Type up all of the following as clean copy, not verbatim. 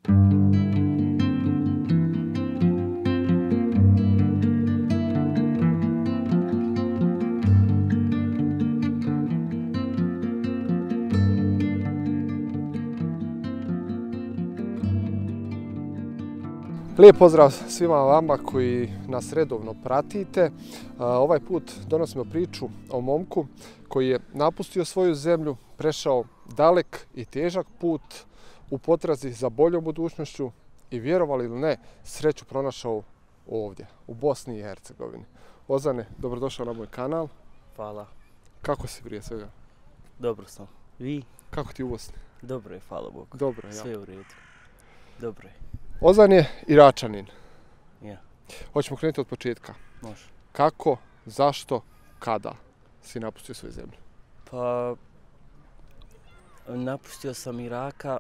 Lijep pozdrav svima vama koji nas redovno pratite. Ovaj put donosimo priču o momku koji je napustio svoju zemlju, prešao dalek i težak put u potrazi za boljom budućnošću i vjerovali ili ne, sreću pronašao ovdje, u Bosni i Hercegovini. Ozane, dobrodošao na moj kanal. Hvala. Kako si prije svega? Dobro sam. Vi? Kako ti u Bosni? Dobro je, hvala Bogu. Dobro je, ja. Sve u redu. Dobro je. Ozan je Iračanin. Ja. Hoćemo krenuti od početka. Može. Kako, zašto, kada si napustio svoju zemlju? Pa, napustio sam Iraka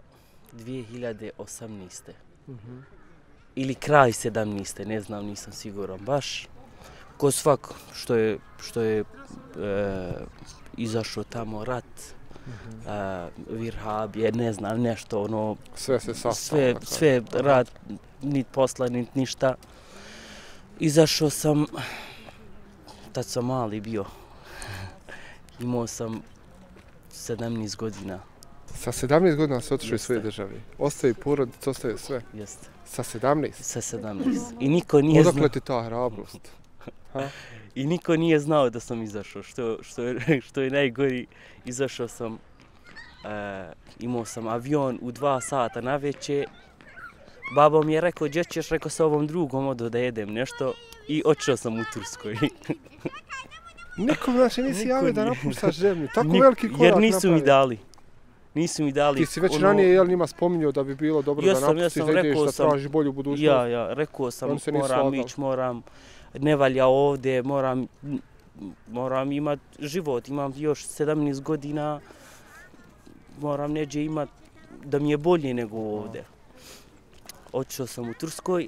2018. Ili kraj 17. Ne znam, nisam siguran baš. Ko svak što je izašao tamo rat, virhabije, ne znam, nešto ono... Sve se sastalo. Sve rat, nit posla, nit ništa. Izašao sam, tad sam mali bio. Imao sam 17 godina. Sa 17 godina se otišao iz svoje države. Ostavi porodicu, ostavi sve. Jeste. Sa 17? Sa 17. I niko nije znao... Odakle ti ta hrabrost? I niko nije znao da sam izašao, što je najgori. Izašao sam, imao sam avion u 2 sata navečer. Babo mi je rekao, gdje ćeš, rekao sa ovom drugom odo da jedem nešto i otišao sam u Turskoj. Nikom znači nisi javio da napuštaš zemlju, tako veliki korak jer nisu mi dali. Ti si već ranije njima spominjao da bi bilo dobro da napustiš, da ideš, da tražiš bolju budućnost. Ja, rekao sam, moram ići, ne valja ovdje, moram imat život, imam još 17 godina, moram neđe imat da mi je bolje nego ovdje. Otišao sam u Turskoj,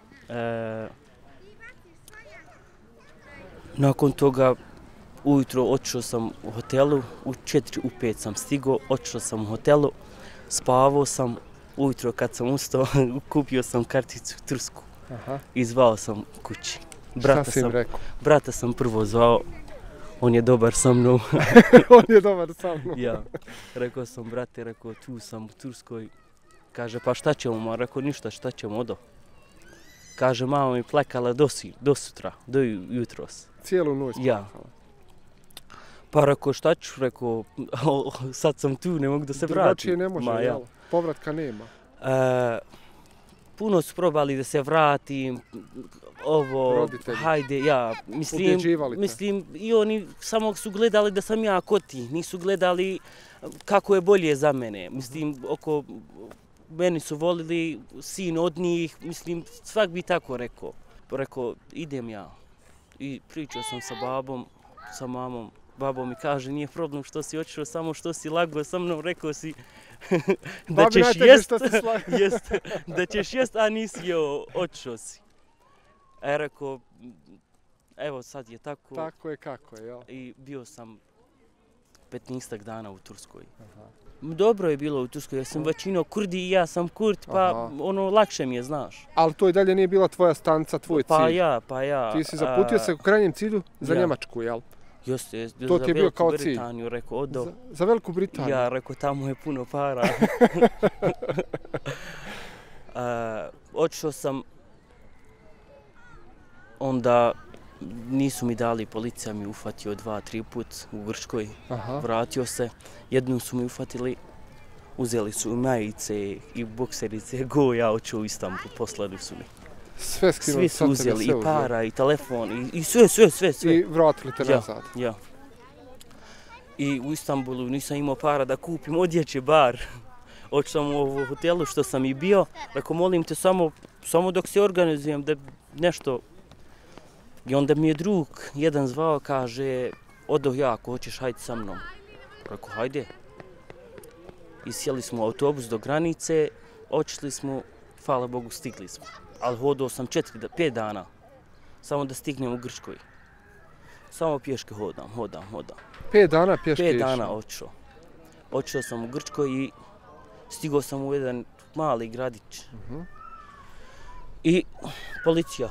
nakon toga ujutro otišao sam u hotelu, u 4, u 5 sam stigao, otišao sam u hotelu, spavao sam, ujutro kad sam ustao, kupio sam karticu u Tursku i zvao sam kući. Šta si im rekao? Brata sam prvo zvao, on je dobar sa mnom. On je dobar sa mnom? Ja, rekao sam, brate, rekao, tu sam u Turskoj. Kaže, pa šta ćemo? Rekao, ništa, šta ćemo, odo. Kaže, mama mi plakala do sutra, do jutros. Cijelu noć plakala? Ja. Pa rekao, šta ću, rekao, sad sam tu, ne mogu da se vratim. Drugačije ne može, jel? Povratka nema. Puno su probali da se vratim, roditelji. Hajde, ja, mislim, i oni samo su gledali da sam ja kod ti, nisu gledali kako je bolje za mene. Mislim, meni su volili, sin od njih, mislim, svak bi tako rekao. Rekao, idem ja. I pričao sam sa babom, sa mamom. Babo mi kaže, nije problem što si otišao, samo što si lagao sa mnom, rekao si da ćeš jest, da ćeš jest, a nisi jeo, otišao si. Rekao, evo sad je tako. Tako je kako je, jel? I bio sam 15 dana u Turskoj. Dobro je bilo u Turskoj, ja sam većino Kurdi i ja sam Kurd, pa ono lakše mi je, znaš. Ali to i dalje nije bila tvoja stanica, tvoj cilj? Pa ja. Ti si zaputio se u krajnjem cilju za Njemačku, jel? Jeste, to ti je bio kao cilj? Britaniju, rekao, odo. Za Veliku Britaniju? Ja, rekao, tamo je puno para. Otišao sam, onda nisu mi dali, policija mi ufatio 2-3 put u Grčkoj, vratio se, jednu su mi ufatili, uzeli su majice i bokserice, ja otišao u Istanbul, poslali su mi. Svi su uzeli, i para, i telefon, i sve. I vratili te nazad? Ja. I u Istanbulu nisam imao para da kupim odjeće bar. Otišao sam u hotelu što sam i bio, rekao, molim te samo dok se organizujem da nešto. I onda mi je drug jedan zvao, kaže, odo ja, ako hoćeš, hajde sa mnom. Rekao, hajde. I sjeli smo u autobus do granice, otišli smo, hvala Bogu, stigli smo. Ali hodao sam 5 dana, samo da stignem u Grčkoj. Samo pješke hodam. 5 dana pješke išao? 5 dana otišao. Otišao sam u Grčkoj i stigao sam u jedan mali gradić. I policija.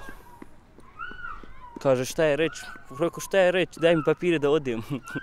Kaže šta je reći? Rekao šta je reći? Daj mi papire da odem.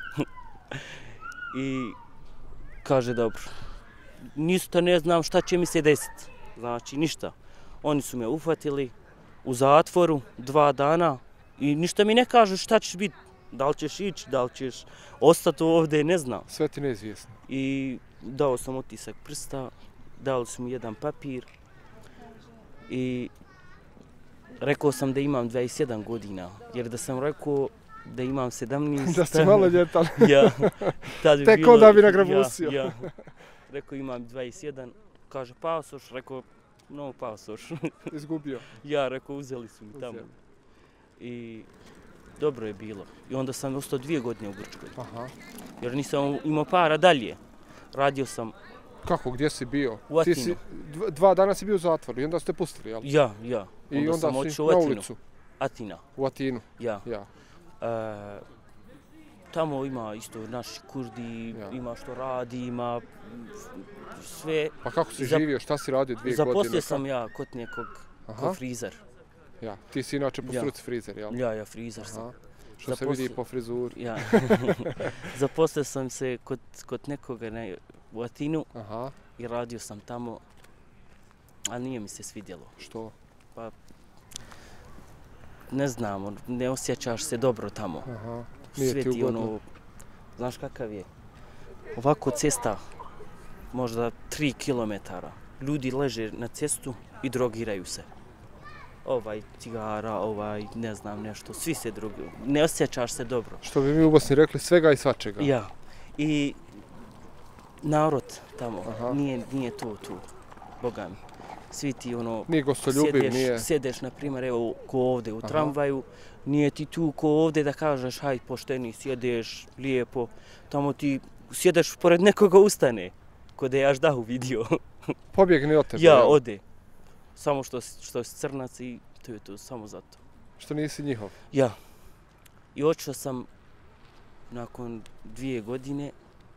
I kaže dobro. Ništa ne znam šta će mi se desiti. Znači ništa. Oni su me uhvatili u zatvoru 2 dana i ništa mi ne kažu šta ćeš biti. Da li ćeš ići, da li ćeš ostati ovdje, ne znam. Sve ti neizvjesno. I dao sam otisak prsta, dali su mi jedan papir i rekao sam da imam 27 godina, jer da sam rekao da imam 17... Da si maloljetan. Ja. Tek onda bi nagrabusio. Ja. Rekao imam 21, kaže pasoš, rekao no pasoš. Izgubio. Ja, rekao uzeli su mi tamo. I dobro je bilo. I onda sam ostao 2 godine u Grčkoj. Aha. Jer nisam imao para dalje. Radio sam... Kako, gdje si bio? U Atinu. Ti si 2 dana si bio u zatvoru i onda ste pustili, jel? Ja. I onda si na ulicu? Atina. U Atinu? Ja. Tamo ima isto naši Kurdi, ima što radi, ima sve. Pa kako si živio, šta si radio 2 godine? Zaposlio sam ja kod nekog ko frizer. Ja, ti si inače po struci frizer, jel? Ja, frizer sam. Što se vidi po frizuri. Ja. Zaposlio sam se kod nekoga u Atinu i radio sam tamo, a nije mi se svidjelo. Što? Pa, ne znam, ne osjećaš se dobro tamo. Nije ti ugodno. Znaš kakav je? Ovako cesta, možda 3 kilometara. Ljudi leže na cestu i drogiraju se. Cigara, ne znam nešto, svi se drogiraju. Ne osjećaš se dobro. Što bi mi u Bosni rekli, svega i svačega. Ja. I narod tamo, nije to tu, Boga mi. Svi ti nije gostoljubiv, nije... Sjedeš, na primjer, evo ko ovdje u tramvaju, nije ti tu ko ovdje da kažeš haj pošteni, sjedeš lijepo, tamo ti sjedeš pored nekoga ustane, ko da je Aždahu vidio. Pobjegni od tebe. Ja, ode. Samo što si crnac i to je to, samo zato. Što nisi njihov? Ja. I otišao sam nakon 2 godine,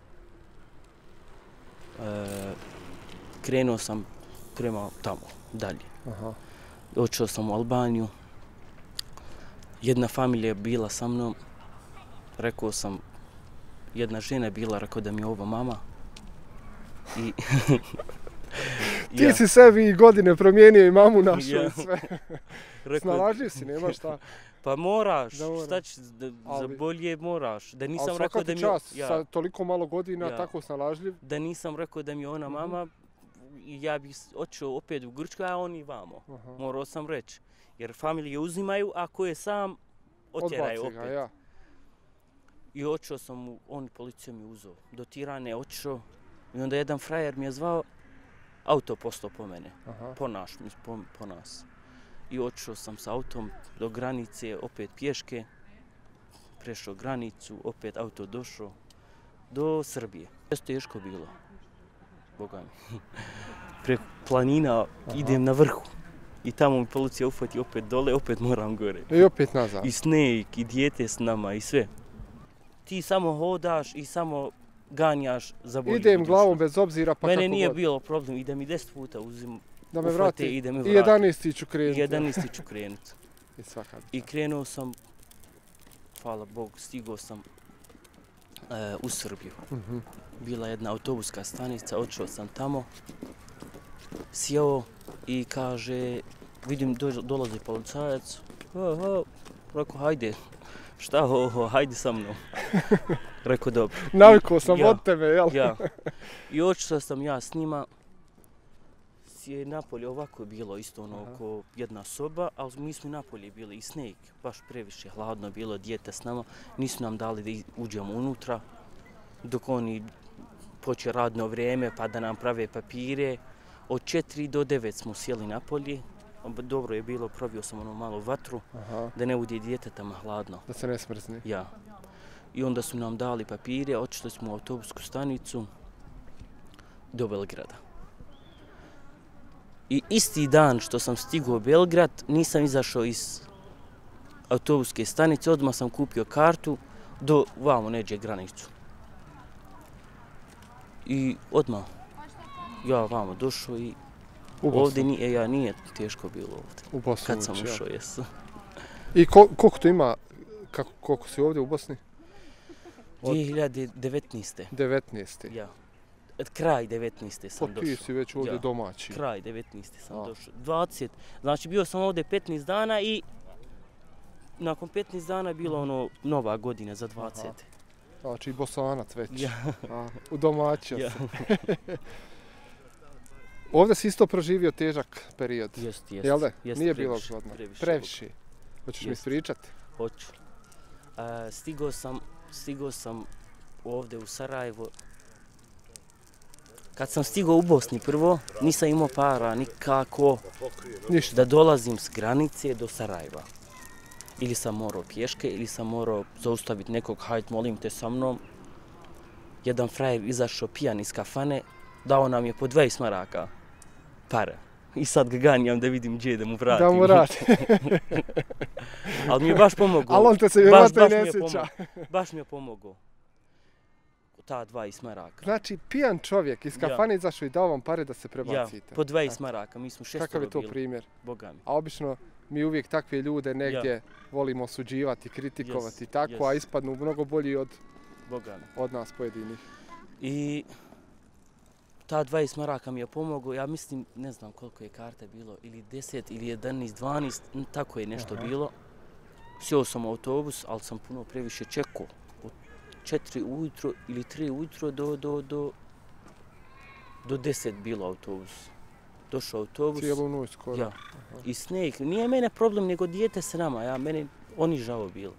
krenuo sam prema tamo, dalje. Otišao sam u Albaniju. Jedna familija je bila sa mnom. Rekao sam, jedna žena je bila, rekao da mi je ovo mama. I... Ti si sebi i godine promijenio i mamu našu i sve. Snalažljiv si, nema šta. Pa moraš, šta ćeš, za bolje moraš. Da nisam rekao da mi... Ali svaka ti čast, sa toliko malo godina, tako snalažljiv. Da nisam rekao da mi je ona mama, ja bih otišao opet u Grčku, a oni vamo. Morao sam reći. Jer familije uzimaju, a ko je sam, otjeraju opet. Odbaci ga, ja. I otišao sam, policija mi uzeo. Do Tirane otišao i onda jedan frajer mi je zvao, auto postao po mene, po nas. I otišao sam s autom do granice, opet pješke, prešao granicu, opet auto došao do Srbije. Teško bilo, Boga mi. Preko planina idem na vrhu i tamo mi policija uhvati opet dole, opet moram gore. I opet nazad. I snijeg, i dijete s nama, i sve. Ti samo hodaš i samo ganjaš za bolju budućnost. Idem glavom bez obzira pa kako god. Mene nije bilo problem, i da mi 10 puta uzim da me vrati i da me vrati. I 11. ću krenuti. 11. ću krenuti. I krenuo sam, hvala Bogu, stigao sam u Srbiju. Bila jedna autobuska stanica, otišao sam tamo, sjeo i kaže, vidim dolazi policajac, rekao hajde, šta hajde sa mnom. Rekao dobro. Navikao sam od tebe, jel? Ja. I otišao sam ja s njima. Napolje ovako je bilo isto oko jedna soba, ali mi smo napolje bili i snijeg, baš previše hladno bilo, dijete s nama. Nisu nam dali da uđemo unutra, dok oni počeo radno vrijeme pa da nam prave papire. Od 4 do 9 smo sjeli napolje. Dobro je bilo, provio sam malo vatru, da ne bude djetetama hladno. Da se ne smrzni. Ja. I onda su nam dali papire, otišli smo u autobusku stanicu do Belgrada. I isti dan što sam stigao u Belgrad, nisam izašao iz autobuske stanice, odmah sam kupio kartu do vamo neđe granicu. I odmah ja vamo došao i Ovdje nije teško bilo ovdje. U Bosnu kad sam ušao, jesu. I koliko to ima, koliko si ovdje u Bosni? 2019. 19. Ja. Kraj 19. sam došao. Ti si već ovdje domaći. Kraj 19. sam došao. 20. Znači bio sam ovdje 15 dana i nakon 15 dana je bilo nova godina za 20. Znači Bosanac već. Ja. Udomaćio se. Ovdje si isto proživio težak period. Jest. Jel da? Nije bilo zgodno. Previše. Hoćeš mi ispričati? Hoću. Stigao sam ovdje u Sarajevo. Kad sam stigao u Bosni prvo, nisam imao para nikako da dolazim s granice do Sarajeva. Ili sam morao pješke, ili sam morao zaustaviti nekog, hajde molim te sa mnom. Jedan frajer izašao pijan iz kafane, dao nam je po 20 maraka pare. I sad ga ganjam da vidim gdje da mu vratim. Da mu vrati. Ali mi je baš pomogao. Ali on te se vjerojatno i ne sjeća. Baš mi je pomogao. Ta 20 maraka. Znači, pijan čovjek iz kafane izašao i dao vam pare da se prebacite. Ja, po 20 maraka. Mi smo 6 Kakav je to primjer? Boga mi. A obično mi uvijek takve ljude negdje volimo osuđivati, kritikovati i tako, a ispadnu mnogo bolji od nas pojedinih. I ta 20 maraka mi je pomogao, ja mislim, ne znam koliko je karte bilo, ili 10, ili 11, 12, tako je nešto bilo. Sjeo sam u autobus, ali sam puno previše čekao. Od 4 ujutro ili 3 ujutro do 10 bilo autobus. Došao autobus. Cijelu noć skoro. Ja. I snijeg. Nije mene problem, nego dijete s nama. Oni žao bilo.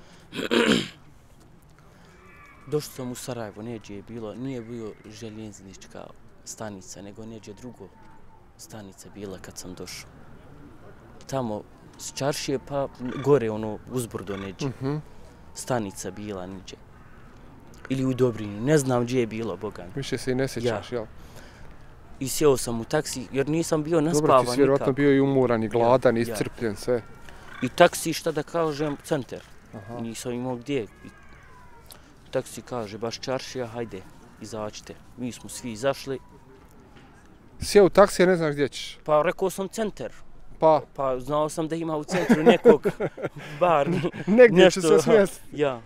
Došao sam u Sarajevo, neđe je bilo, nije bilo željeznička stanica, nego neđe drugo stanica bila kad sam došao. Tamo s čaršije pa gore uzbrdo neđe. Stanica bila neđe. Ili u Dobrinju, ne znam gdje je bilo, Boga mi. Više se i ne sjećaš, jel? I sjeo sam u taksi jer nisam bio naspavan nikako. Dobro, ti si vjerojatno bio i umoran, i gladan, i iscrpljen, sve. I taksi, šta da kažem, centar. Nisam imao gdje. Taksi kaže, baš čaršija, hajde, izađite. Mi smo svi izašli. Sjeo u taksi, a ne znaš gdje ćeš? Pa rekao sam centar. Pa znao sam da ima u centru nekog bar. Negdje će se smjestiti. Ja.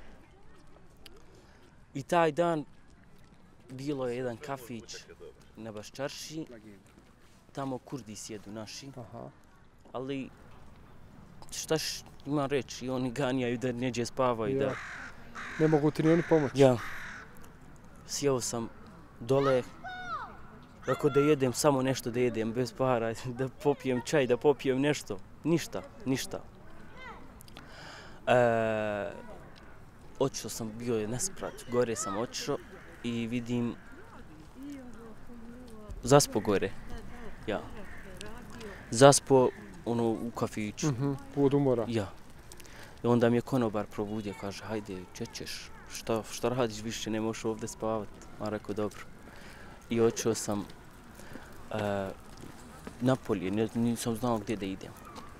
I taj dan bilo je jedan kafić na Baščarši, tamo Kurdi sjedu naši, ali šta imam reći, i oni ganjaju da neđe spavaju. Da... Ne mogu ti ni oni pomoći. Ja. Sjeo sam dole, rekao da jedem, samo nešto da jedem, bez para, da popijem čaj, da popijem nešto. Ništa. Otišao sam, bio je nesprat, gore sam otišao i vidim zaspo gore, ja. Zaspo u kafiću. Od umora. Ja. I onda mi je konobar probudio, kaže, hajde, ćeš, šta radiš više, ne možeš ovdje spavati. A rekao, dobro. I otišao sam napolje, nisam znao gdje da idem.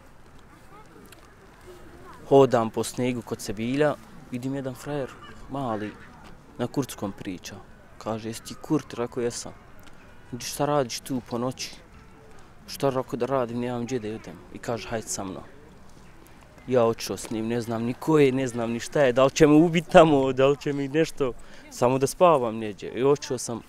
Hodam po snegu kod Sebilja, vidim jedan frajer, mali, na kurdskom priča. Kaže, jesi ti Kurt? Rekao, jesam. Šta radiš tu po noći? Šta rekao da radim, nemam gdje da idem. I kaže, hajde sa mnom. Ja otišao s njim, ne znam ni ko je, ne znam ni šta je, da li će me ubiti tamo, da li će mi nešto, samo da spavam neđe. I otišao sam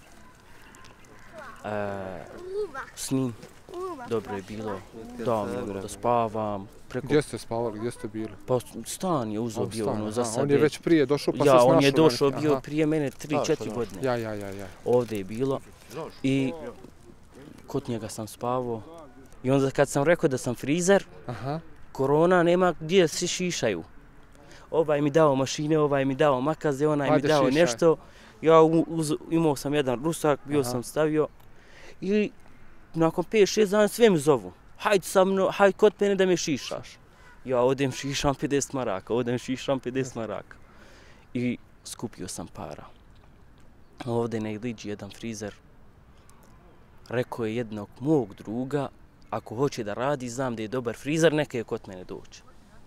s njim, dobro je bilo, dao mi da spavam. Gdje ste spavali, gdje ste bili? Pa stan je uzeo bio za sebe. On je već prije došao pa se snašao. Ja, on je došao bio prije mene 3-4 godine. Ja. Ovdje je bilo i kod njega sam spavao. I onda kad sam rekao da sam frizer, korona, nema gdje se šišaju. Ovaj mi dao mašine, ovaj mi dao makaze, onaj mi dao nešto. Ja imao sam jedan rusak, bio sam stavio i nakon 5-6 dana sve mi zovu. Hajde sa mnom, hajde kod mene da me šišaš. Ja odem šišam 50 maraka, I skupio sam para. Ovdje na Iliđi jedan frizer rekao je jednog mog druga, ako hoće da radi, znam da je dobar frizer, neka je kod mene doći.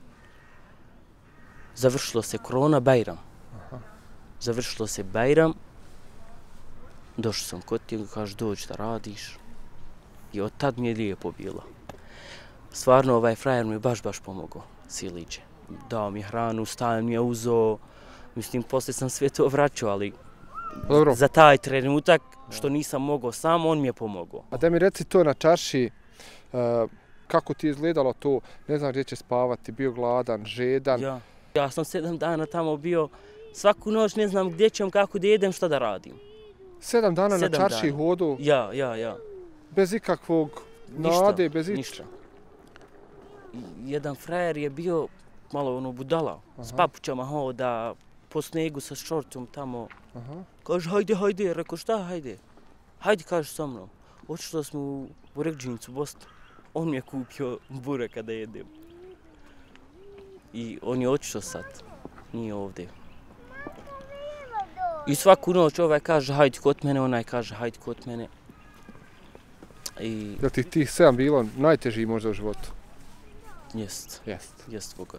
Završilo se korona, Bajram. Došao sam kod tijega, kaže, dođi da radiš. I od tad mi je lijepo bilo. Stvarno ovaj frajer mi je baš pomogao, Siliđe. Dao mi hranu, stan mi je uzeo, mislim poslije sam sve to vraćao, ali dobro. Za taj trenutak što nisam mogao sam, on mi je pomogao. A da mi reci to na čarši, kako ti je izgledalo to, ne znam gdje će spavati, bio gladan, žedan? Ja sam 7 dana tamo bio, svaku noć ne znam gdje ćem, kako da jedem, šta da radim. 7 dana na čarši hodu? Ja. Bez ikakvog nade, bez ništa. Jedan frajer je bio malo budala, s papućama hoda, po snegu sa šortom tamo. Kaže, hajde, rekao šta hajde? Hajde, kaže sa mnom. Otišli smo u Burekđinicu, Bosnu. On mi je kupio bureka da jedem. I on je otišao sad, nije ovdje. I svaku noć ovaj kaže hajde kod mene, onaj kaže hajde kod mene. Jel ti tih 7 bilo najtežiji možda u životu? Jest, Boga.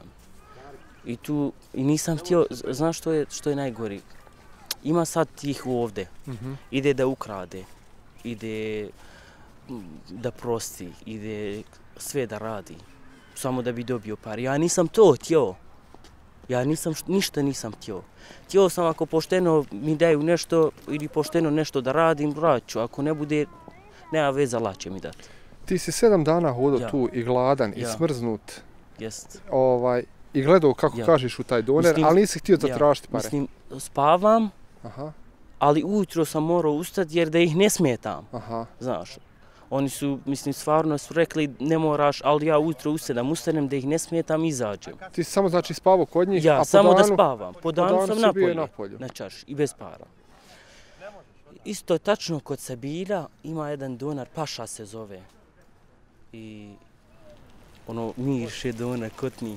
I nisam htio, znaš što je najgori? Ima sad tih ovdje, ide da ukrade, ide da prosti, ide sve da radi, samo da bi dobio par. Ja nisam to htio. Ja ništa nisam htio. Htio sam ako pošteno mi daju nešto ili pošteno nešto da radim, vraću. Ako ne bude, nema veza, laće mi dati. Ti si 7 dana hodao tu i gladan i smrznut. Jest. I gledao kako kažeš u taj doner, ali nisi htio zatražiti pare. Mislim, spavam, ali ujutro sam morao ustati jer da ih ne smetam. Znaš, oni su, mislim, stvarno su rekli ne moraš, ali ja ujutro ustanem da ih ne smetam i izađem. Ti si samo znači spavao kod njih, a po samo danu, da spavam. Po danu sam napolju, na čarši i bez para. Isto tačno kod Sabila ima jedan donar, Paša se zove. I miriše donar kod njih.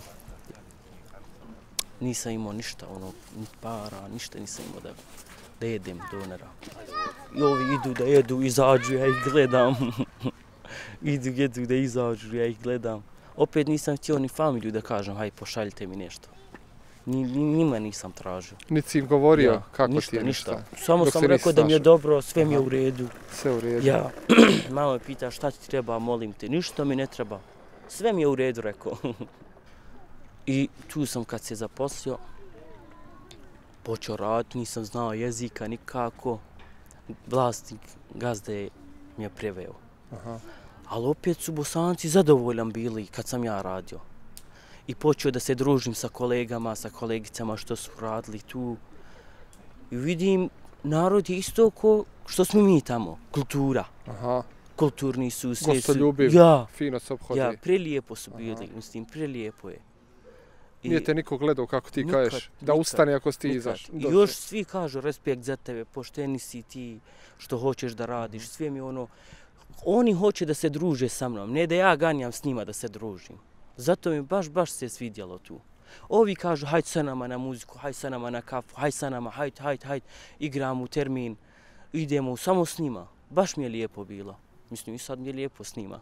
Nisam imao ništa, ni para, ništa nisam imao da jedem donara. I ovi idu da jedu, izađu, ja ih gledam. Jedu da izađu, ja ih gledam. Opet nisam htio ni familiju da kažem, haj pošaljite mi nešto. Njima nisam tražio. Niti si im govorio kako ti je ništa? Samo sam rekao da mi je dobro, sve mi je u redu. Sve u redu? Ja. Mama me pita šta ti treba, molim te, ništa mi ne treba. Sve mi je u redu, rekao. I tu sam kad se zaposlio, počeo raditi, nisam znao jezika nikako. Vlasnik gazde mi je preveo. Ali opet su Bosanci zadovoljan bili kad sam ja radio. I počeo da se družim sa kolegama, sa kolegicama što su radili tu. I vidim, narod je isto ko što smo mi tamo, kultura. Kulturni su, sve su. Gostoljubiv, fino se obhodi. Ja, prelijepo su bili, mislim, prelijepo je. Nije te niko gledao kako ti kažeš, da ustane ako si ti izaš. I još svi kažu respekt za tebe, pošteni si ti, što hoćeš da radiš, sve mi oni hoće da se druže sa mnom, ne da ja ganjam s njima da se družim. Zato mi baš se svidjelo tu. Ovi kažu hajde sa nama na muziku, hajde sa nama na kafu, hajde sa nama, hajde, igramo u termin, idemo samo s njima. Baš mi je lijepo bilo. Mislim i sad mi je lijepo s njima.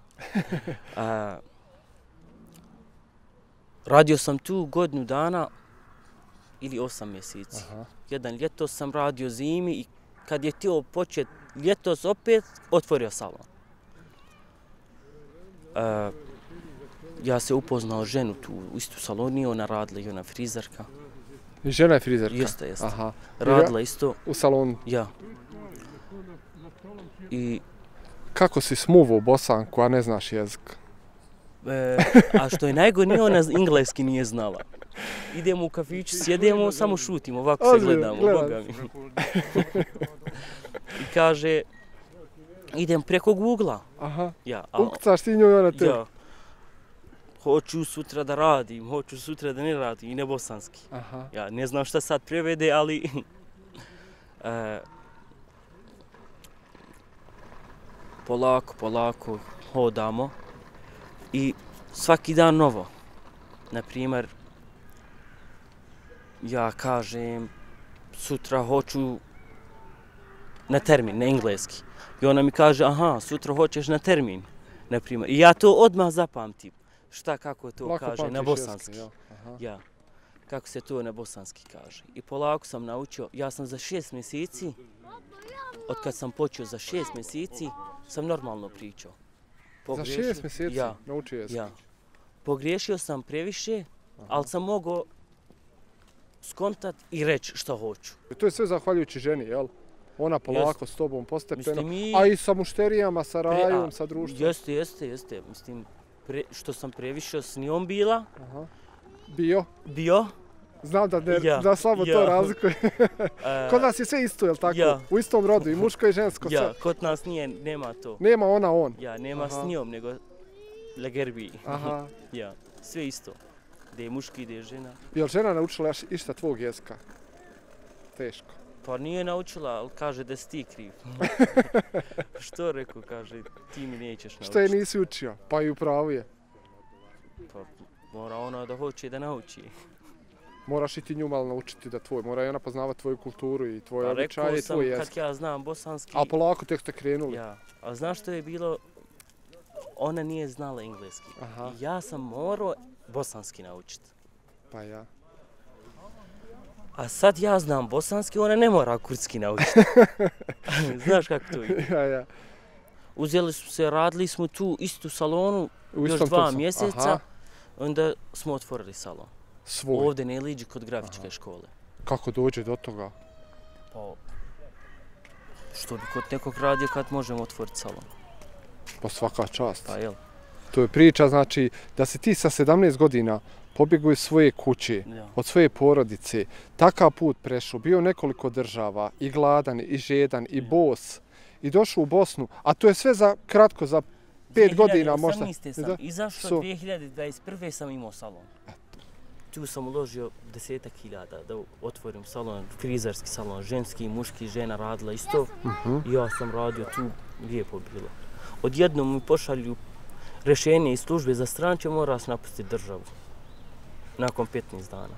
Radio sam tu godinu dana ili 8 mjeseci. Jedan ljetos sam radio zimi i kad je htio početi ljetos opet, otvorio salon. Ja se upoznao ženu tu u istu salonu i ona radila i ona frizerka. I žena je frizerka? Jeste. Radila isto. U salonu? Ja. Kako si smuvao Bosanku, a ne znaš jezik? A što je najgore, ni ona engleski nije znala. Idemo u kafiću, sjedemo, samo šutimo, ovako se gledamo, Boga mi. I kaže, idem preko Google-a. Ukucaš ti njoj ona te? Ja. Hoću sutra da radim, hoću sutra da ne radim, i ne bosanski. Ja ne znam šta sad prevede, ali... Polako hodamo. I svaki dan novo. Naprimjer, ja kažem, sutra hoću na termin, na engleski. I ona mi kaže, sutra hoćeš na termin, naprimjer. I ja to odmah zapamtim. Kako to kaže na bosanski. Ja, kako se to na bosanski kaže. I polako sam naučio, ja sam za 6 mjeseci, od kad sam počeo za 6 mjeseci, sam normalno pričao. Za 6 mjeseci naučio jezik? Ja. Pogriješio sam previše, ali sam mogao skontat i reći što hoću. To je sve zahvaljujući ženi, jel? Ona polako s tobom postepeno, a i sa mušterijama, sa rajom, sa društvom. Jeste. Mislim, što sam previše s njom bila. Bio? Znam da slabo to razlikuje. Kod nas je sve isto, jel tako? U istom rodu, i muško i žensko. Ja, kod nas nema to. Nema ona, on. Ja, nema s njom, nego legerbi. Ja, sve isto. Da je muški, da je žena. Jel žena naučila išta tvog jezika? Teško. Pa nije naučila, ali kaže da si ti kriv. Što rekao, kaže, ti mi nećeš naučiti. Što je nisi učio? Pa i u pravu je. Pa mora ona da hoće da nauči. Moraš i ti nju malo naučiti da mora i ona poznavati tvoju kulturu i tvoje običaje i tvoj jezik. Kak ja znam bosanski. A polako tek ste krenuli. Ja, a znaš što je bilo? Ona nije znala engleski. I ja sam morao bosanski naučiti. Pa ja. A sad ja znam bosanski, ona ne mora kurdski naučiti. Znaš kako to je? Ja. Uzeli smo se, radili smo tu istu salonu još 2 mjeseca, onda smo otvorili salon. Svoj? Ovdje na Iliđi kod grafičke škole. Kako dođe do toga? Pa, što bi kod nekog radio kad možemo otvoriti salon. Pa svaka čast. Pa jel? To je priča, znači, da si ti sa 17 godina pobjegao iz svoje kuće, od svoje porodice, takav put prešao, bio nekoliko država, i gladan, i žedan, i bos, i došao u Bosnu, a to je sve za kratko, za 5 godina možda. 2018. sam izašao, 2021. sam imao salon. Tu sam uložio 10.000 da otvorim salon, frizerski salon, ženski, muški, žena radila isto. I ja sam radio tu, lijepo bilo. Odjednom mi pošalju rješenje iz službe za strance, mora se napustiti državu. Nakon 15 dana.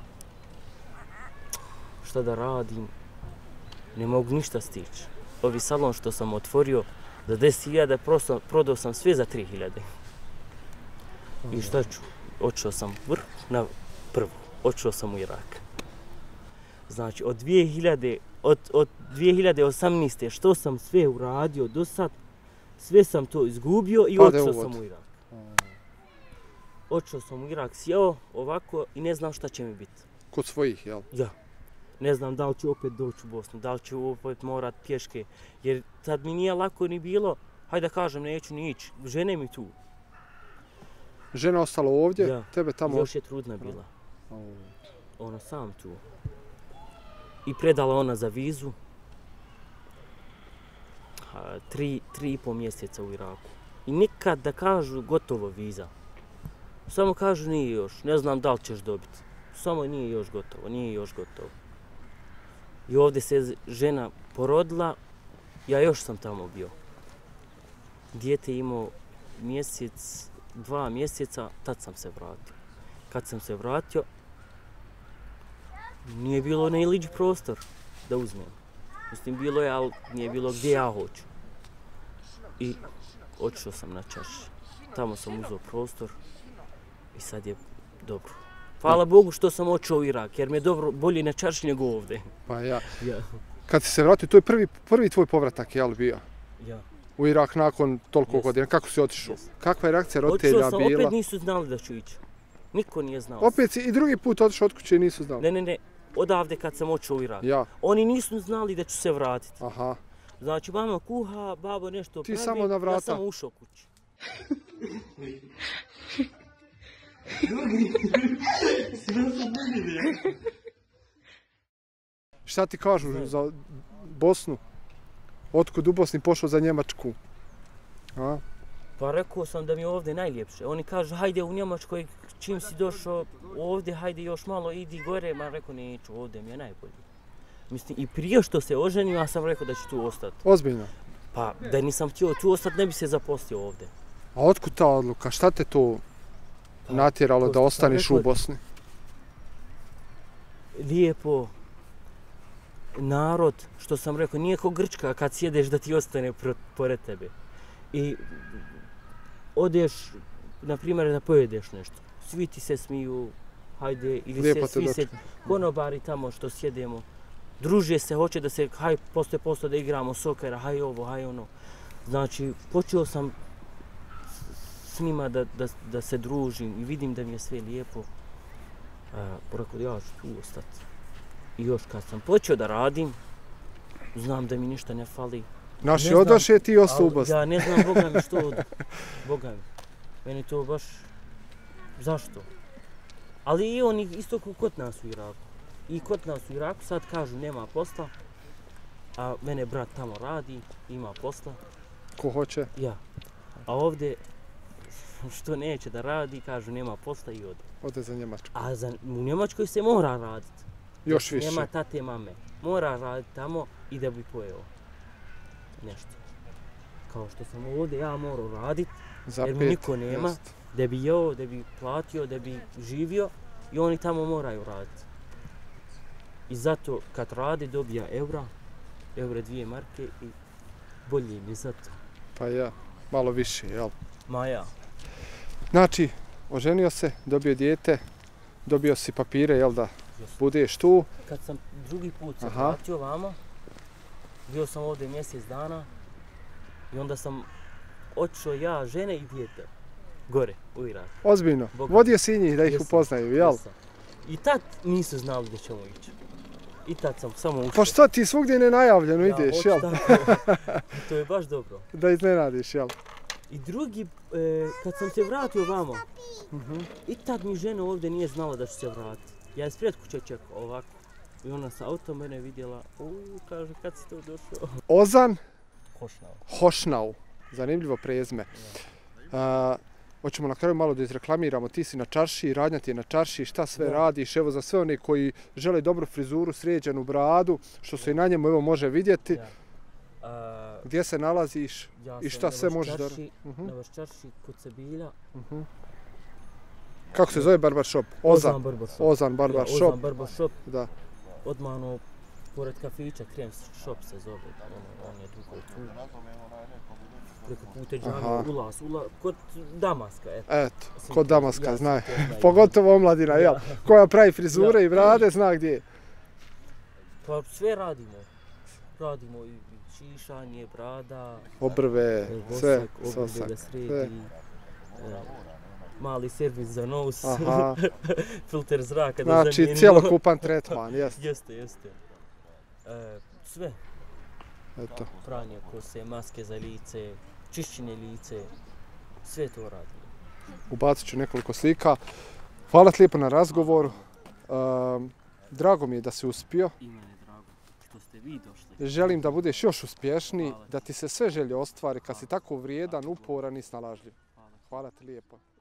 Šta da radim? Ne mogu ništa stići. Ovi salon što sam otvorio za 10.000, prodao sam sve za 3.000. I šta ću? Otišao sam na prvu. Otišao sam u Irak. Znači, od 2018. što sam sve uradio do sad, sve sam to izgubio i otišao sam u Irak. Otišao sam u Irak, sjeo ovako i ne znam šta će mi biti. Kod svojih, jel? Ja. Ne znam da li ću opet doći u Bosnu, da li ću opet morat pješke. Jer tad mi nije lako ni bilo, hajde da kažem, neću ni ići. Žene mi tu. Žena ostala ovdje, tebe tamo? Još je trudna bila. Ona sam tu. I predala ona za vizu. 3,5 mjeseca u Iraku. I nikad da kažu gotovo viza. Samo kažu nije još, ne znam da li ćeš dobiti. Samo nije još gotovo. I ovdje se žena porodila, ja još sam tamo bio. Dijete imao 2 mjeseca, tad sam se vratio. Kad sam se vratio, nije bilo na Iliđi prostor da uzmem. Mislim, bilo je, ali nije bilo gdje ja hoću. I otišao sam na Čarši. Tamo sam uzeo prostor i sad je dobro. Hvala Bogu što sam otišao u Irak, jer mi je bolje na Čarši nego ovdje. Pa ja. Kad si se vratio, to je prvi tvoj povratak, jel bio? Ja. U Irak nakon toliko godina. Kako si otišao? Kakva je reakcija roditelja bila? Otišao sam, opet nisu znali da ću ići. Niko nije znao. Opet si i drugi put otišao od kuće i nisu znali? Ne. Odavde kad sam otišao u Irak. Oni nisu znali da ću se vratiti. Znači, mama kuha, babo nešto pravi, samo na vrata. Ja sam ušao kući. Šta ti kažu za Bosnu? Otkud u Bosni pošao za Njemačku? Pa rekao sam da mi je ovdje najljepše. Oni kažu, hajde u Njemačkoj, čim si došao ovdje, hajde još malo, idi gore. Ma rekao, neću, ovdje mi je najbolje. Mislim, i prije što se oženio, ja sam rekao da ću tu ostati. Ozbiljno? Pa, da nisam htio tu ostati, ne bi se zaposlio ovdje. A otkud ta odluka? Šta te to natjeralo da ostaneš u Bosni? Lijepo. Narod, što sam rekao, nije ko Grčka kad sjedeš da ti ostane pored tebe. I odeš, na primjer, da pojedeš nešto. Svi ti se smiju, hajde, ili svi se konobari tamo što sjedemo. Druže se, hoće da se, haj, posto da igramo sokera, haj ovo, haj ono. Znači, počeo sam s njima da se družim i vidim da mi je sve lijepo. Rekao, ja ću tu ostati. I još kad sam počeo da radim, znam da mi ništa ne fali. Naši odoše, ti ostao u Bosni. Ja ne znam, Boga mi što odu. Boga mi. Meni to baš... Zašto? Ali i oni isto kod nas u Iraku. I kod nas u Iraku sad kažu nema posla, a mene brat tamo radi, ima posla. Ko hoće? Ja. A ovdje, što neće da radi, kažu nema posla i ode. Ode za Njemačku. A u Njemačkoj se mora raditi. Još više. Nema tate, mame. Mora raditi tamo i da bi pojeo nešto. Kao što sam ovdje, ja moram raditi, jer mi niko nema, da bi jeo, da bi platio, da bi živio i oni tamo moraju raditi. I zato kad radi dobija eura, 2 marke i bolje mi zato. Pa ja, malo više, jel? Ma ja. Znači, oženio se, dobio dijete, dobio si papire, jel da budeš tu? Kad sam drugi put se vratio vamo, bio sam ovdje mjesec dana i onda sam otišao ja, žene i dijete, gore u Irak. Ozbiljno? Vodio si njih da ih upoznaju, jel? I tad nisu znali da ćemo ići. I tad sam samo ušao. Pa što ti svugdje nenajavljeno ideš, jel? To je baš dobro. Da iznenadiš, jel? I drugi, kad sam se vratio vamo, i tad mi žena ovdje nije znala da ću se vratiti. Ja je ispred kuće čekao ovako. I ona sa autom mene vidjela, kaže, kad si to došao? Ozan Hošnau. Hošnau. Zanimljivo prezime. Hoćemo na kraju malo da izreklamiramo, ti si na čaršiji, radnja ti je na čaršiji, šta sve radiš, evo za sve one koji žele dobru frizuru, sređenu bradu, što se i na njemu evo može vidjeti. Gdje se nalaziš i šta sve možeš da radiš? Na Vaščarši kod Sebilja. Kako se zove barbar shop? Ozan barbar shop. Ozan barbar shop. Ozan barbar shop. Da. Odmah pored kafića, Krem shop se zove, on je dugo tu. Preko puta džamije, ulaz, kod Damaska, eto. Eto, kod Damaska, znaj. Pogotovo omladina, jel? Koja pravi frizure i brade, zna gdje je. Pa sve radimo. Radimo i šišanje, brada, obrve, sve, obrve da sredi, mali servis za nos, filter zraka da zamijenimo. Znači, cijelokupan tretman, jeste. Jeste. Sve. Eto. Pranje kose, maske za lice, čišćenje lice, sve to radimo. Ubacit ću nekoliko slika. Hvala ti lijepo na razgovoru. Drago mi je da si uspio. I mene drago što ste vi došli. Želim da budeš još uspješniji, da ti se sve želje ostvari kad si tako vrijedan, uporan i snalažljiv. Hvala ti lijepo.